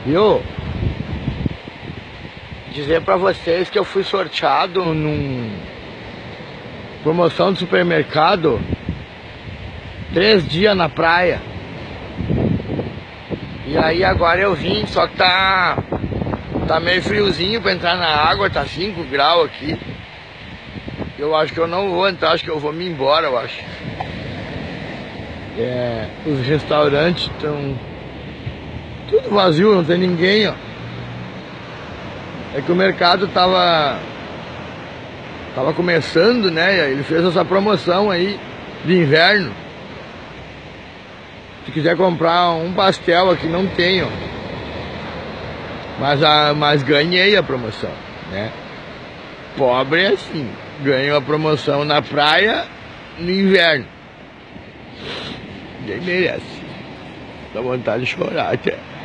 Viu? Dizer pra vocês que eu fui sorteado num promoção de supermercado 3 dias na praia. E aí agora eu vim, só que tá meio friozinho pra entrar na água, tá 5 graus aqui. Eu acho que eu não vou entrar, acho que eu vou me embora, eu acho. Os restaurantes estão tudo vazio, não tem ninguém, ó. É que o mercado tava começando, né? Ele fez essa promoção aí de inverno. Se quiser comprar um pastel aqui, não tenho. Mas ganhei a promoção, né? Pobre é assim, ganhou a promoção na praia no inverno. Ninguém merece. Dá vontade de chorar até.